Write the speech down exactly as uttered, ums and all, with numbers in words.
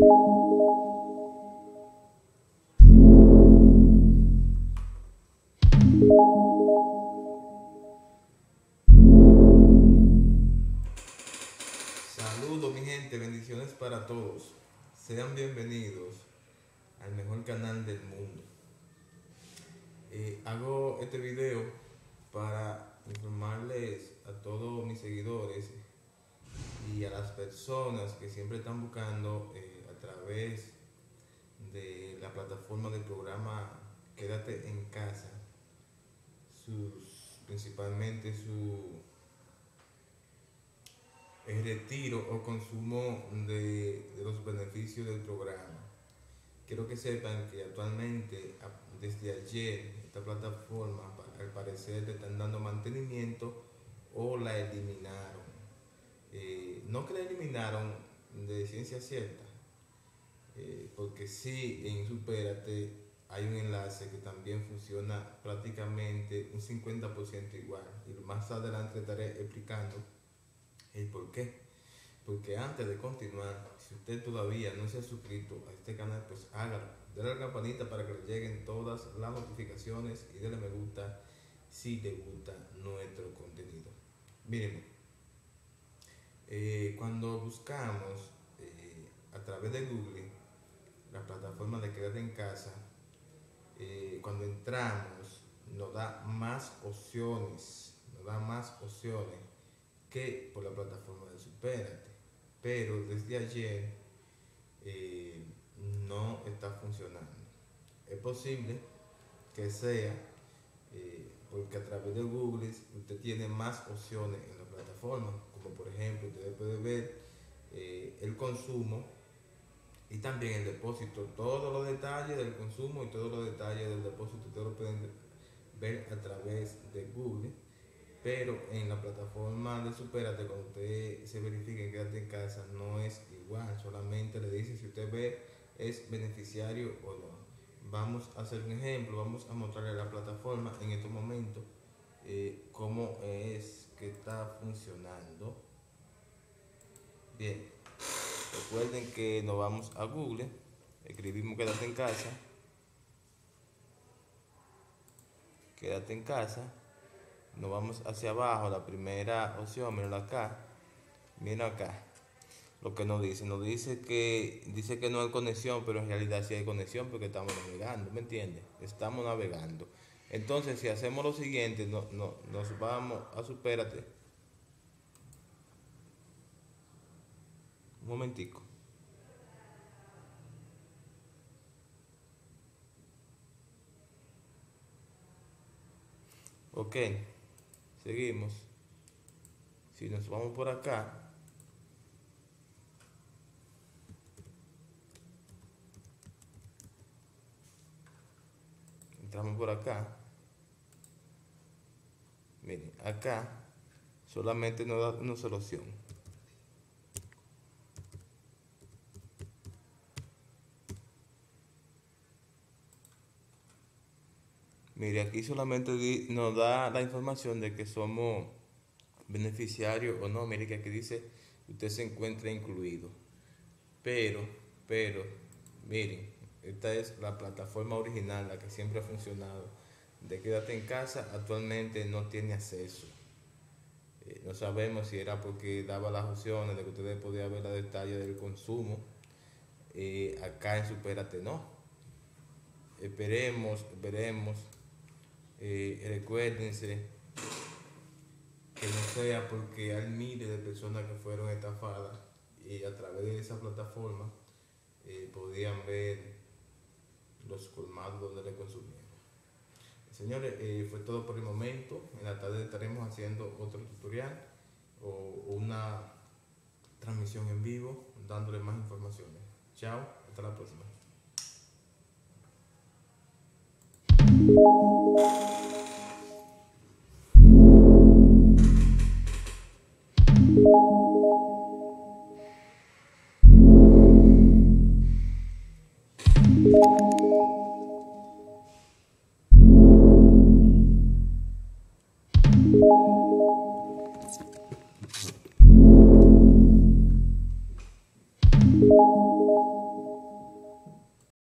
Saludos mi gente, bendiciones para todos. Sean bienvenidos al mejor canal del mundo. Eh, hago este video para informarles a todos mis seguidores y a las personas que siempre están buscando eh, a través de la plataforma del programa Quédate en Casa, sus, principalmente su el retiro o consumo de, de los beneficios del programa. Quiero que sepan que actualmente, desde ayer, esta plataforma al parecer le están dando mantenimiento o la eliminaron. Eh, no que la eliminaron de ciencia cierta, eh, porque sí, en Supérate hay un enlace que también funciona prácticamente un cincuenta por ciento igual, y más adelante estaré explicando el por qué. Porque antes de continuar, si usted todavía no se ha suscrito a este canal, pues hágalo. Dale a la campanita para que le lleguen todas las notificaciones y dale me gusta si le gusta nuestro contenido. Miren, eh, cuando buscamos eh, a través de Google la plataforma de Quédate en Casa, eh, cuando entramos nos da más opciones, nos da más opciones que por la plataforma de Supérate, pero desde ayer eh, no está funcionando. Es posible que sea eh, porque a través de Google usted tiene más opciones en la plataforma, como por ejemplo usted puede ver eh, el consumo y también el depósito, todos los detalles del consumo y todos los detalles del depósito ustedes lo pueden ver a través de Google. Pero en la plataforma de Supérate, cuando usted se verifique en Quédate en Casa, no es igual, solamente le dice si usted ve es beneficiario o no. Vamos a hacer un ejemplo, vamos a mostrarle la plataforma en estos momentos eh, cómo es que está funcionando. Bien, recuerden que nos vamos a Google, escribimos Quédate en Casa, Quédate en Casa. Nos vamos hacia abajo, la primera opción, miren acá, miren acá, lo que nos dice, nos dice que dice que no hay conexión, pero en realidad sí hay conexión porque estamos navegando, ¿me entiendes? Estamos navegando. Entonces, si hacemos lo siguiente, no, no, nos vamos a Supérate. Un momentico. Ok, seguimos. Si nos vamos por acá, entramos por acá, miren, acá solamente nos da una solución. Mire, aquí solamente di, nos da la información de que somos beneficiarios o no. Mire que aquí dice usted se encuentra incluido. Pero, pero, miren, esta es la plataforma original, la que siempre ha funcionado. De Quédate en Casa actualmente no tiene acceso. Eh, no sabemos si era porque daba las opciones de que ustedes podían ver los detalles del consumo. Eh, acá en Supérate no. Esperemos, veremos. Eh, recuérdense que no sea porque hay miles de personas que fueron estafadas y a través de esa plataforma eh, podían ver los colmados donde le consumieron. Señores, eh, fue todo por el momento. En la tarde estaremos haciendo otro tutorial o una transmisión en vivo dándole más informaciones. Chao, hasta la próxima.